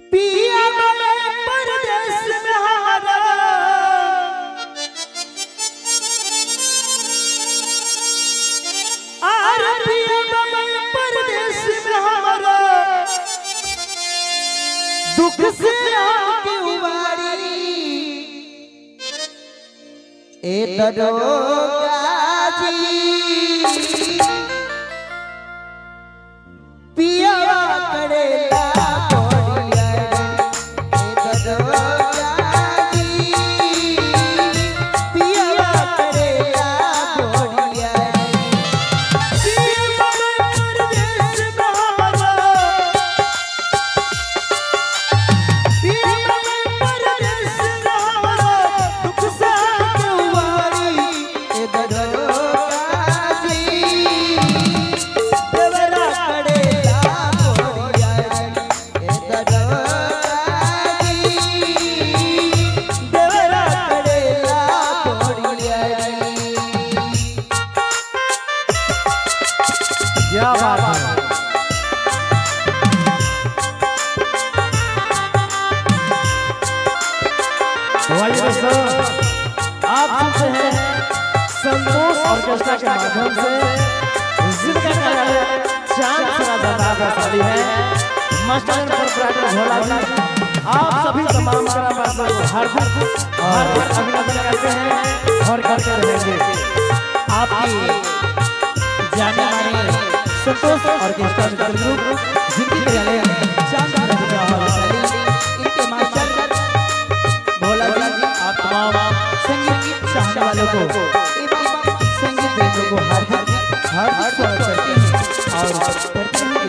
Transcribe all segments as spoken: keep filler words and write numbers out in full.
पिया गए परदेस में हमारा आर पिया गए परदेस में हमारा दुख से आके उबारी ए दरोगा जी पिया करेला क्या बात है। भाई दोस्तों आप सुनते हैं संतोष ऑर्केस्ट्रा के माध्यम से जिनका कार्यालय चांद सरा दरबार वैशाली है मास्टर प्रोपराइटर भोला जी आप सभी तमाम कलाकारों को हार्दिक हार्दिक अभिनंदन करते हैं और करते रहेंगे। आपकी जाने माने संतोष ऑर्केस्ट्रा ग्रुप जिनकी कार्यालय चांद सरा दरबार वैशाली इनके मास्टर भोला जी आप तमाम संगीत चाहने वालों को संगीत प्रेमियों को हार्दिक हार्दिक स्वागत करते हैं और करते हैं।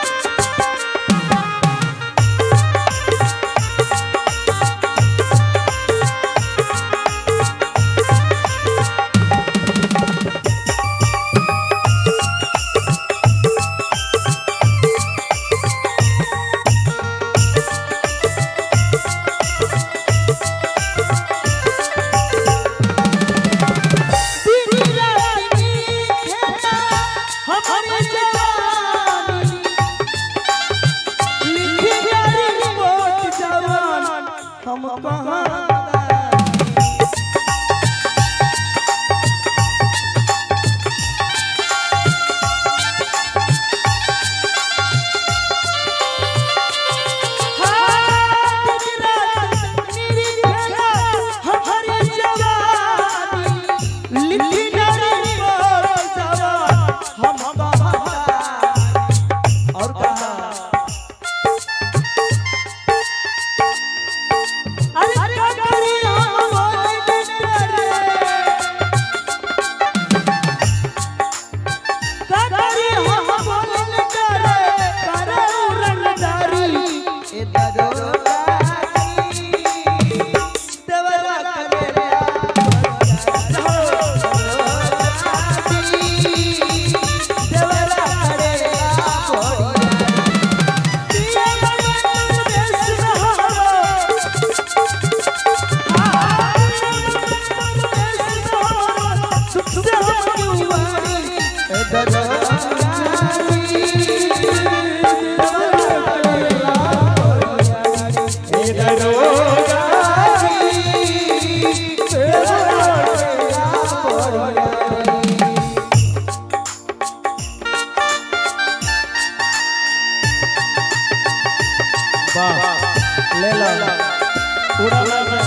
ले लो पूरा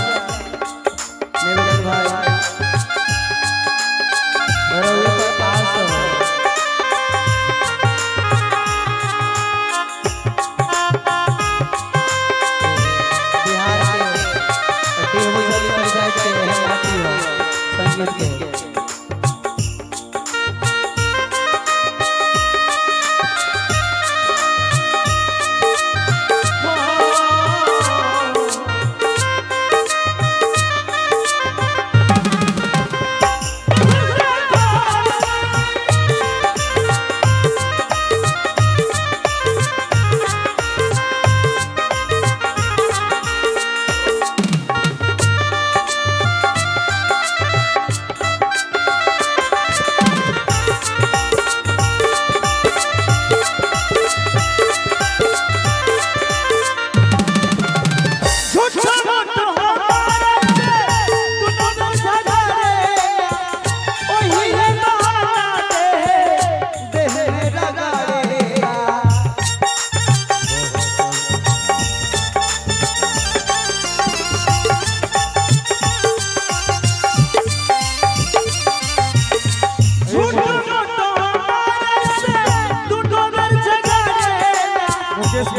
निवेदन भाई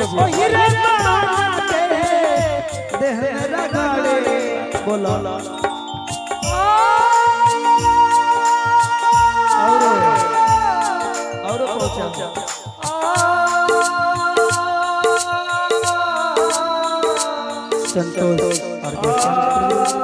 ओ हीरे माते देह रगड़े बोला और और पहुंचा संतोष और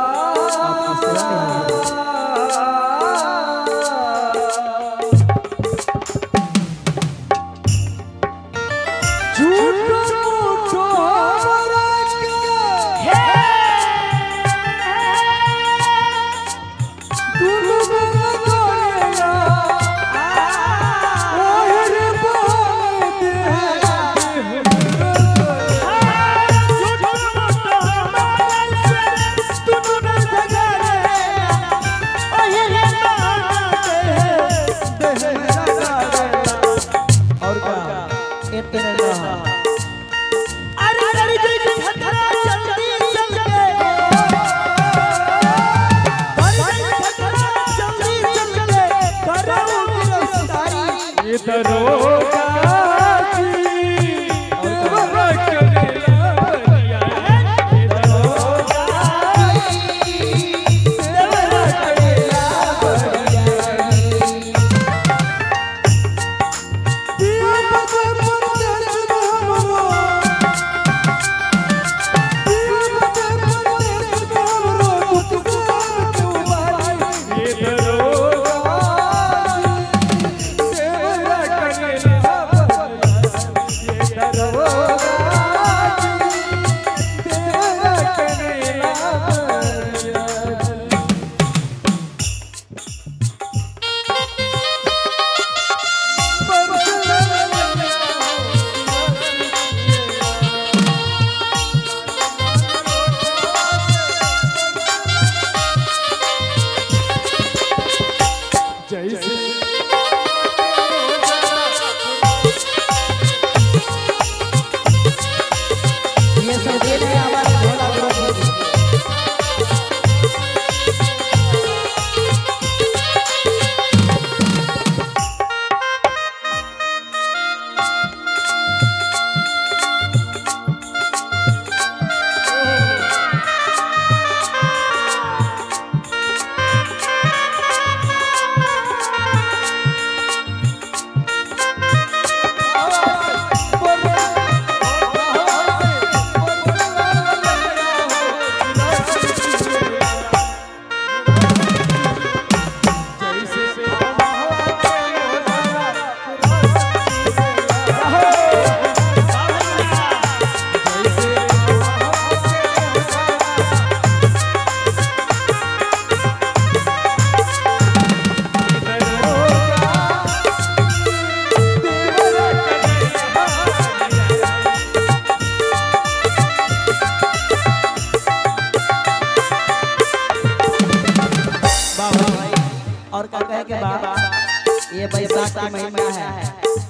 ये बैसाख का महीना है,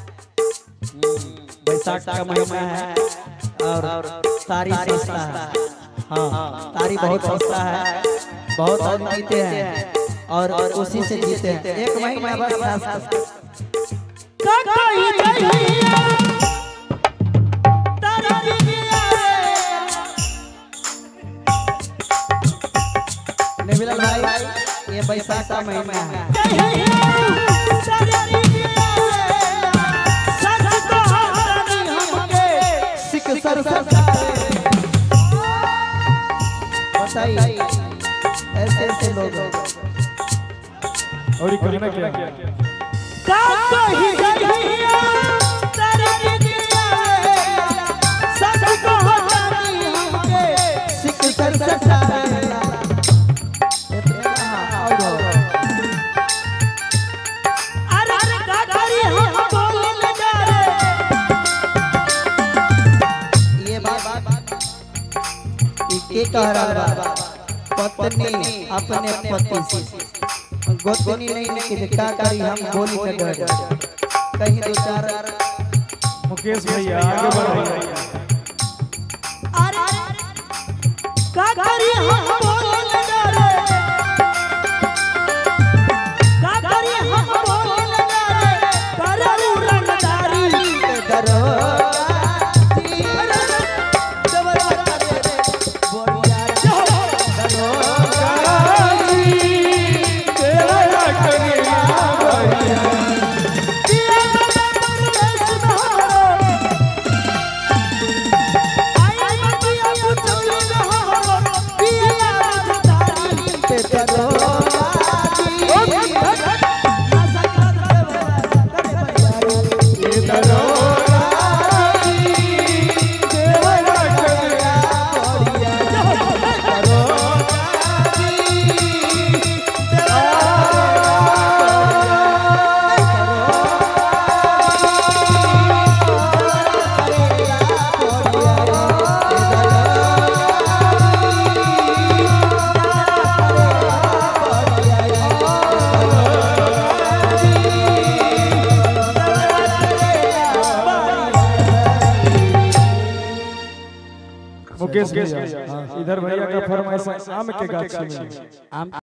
बैसाख का महीना है और तारी सस्ता है। हाँ, तारी बहुत सस्ता है, बहुत आदमी जीते हैं और उसी से जीते हैं। एक महीना बस निबिलाल भाई, ये बैसाख का महीना है। बताइए ऐसे ऐसे लोग और ये कहना क्या के कह रहा पत्नी अपने पति से गोतनी नहीं निकले का करी हम बोली के डर कहीं दो चार मुकेश भैया आगे बढ़ अरे का करी हम बोली के डर का करी हम बोली के डर करू रंगदारी डरो मुकेश भैया इधर भैया का फरमाइश आम के गाछी में आम